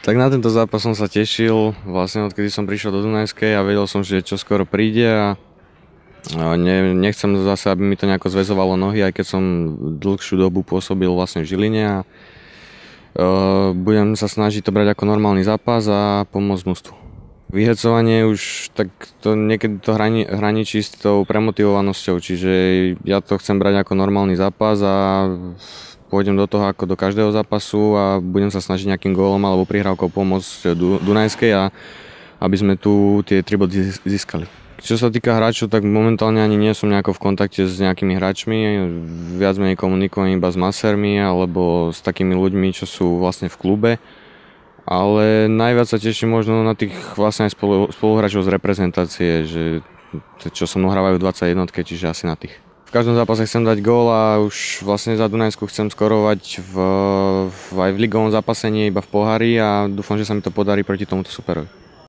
Tak na tento zápas som sa tešil, vlastne odkedy som prišiel do Dunajskej a vedel som, že čo skoro príde a nechcem zase, aby mi to nejako zväzovalo nohy, aj keď som dlhšiu dobu pôsobil vlastne v Žiline a budem sa snažiť to brať ako normálny zápas a pomôcť mužstvu. Vyhecovanie už tak to niekedy to hraničí s tou premotivovanosťou, čiže ja to chcem brať ako normálny zápas a pôjdem do toho ako do každého zápasu a budem sa snažiť nejakým gólom alebo prihrávkou pomôcť Dunajskej a aby sme tu tie 3 body získali. Čo sa týka hráčov, tak momentálne ani nie som nejako v kontakte s nejakými hráčmi, viac menej komunikujem iba s masérmi alebo s takými ľuďmi, čo sú vlastne v klube. Ale najviac sa teším možno na tých vlastne aj spoluhráčov z reprezentácie, že čo so mnou hrávajú 21, čiže asi na tých. V každom zápase chcem dať gól a už vlastne za Dunajsku chcem skorovať aj v ligovom zápasení, iba v pohári a dúfam, že sa mi to podarí proti tomuto superovi.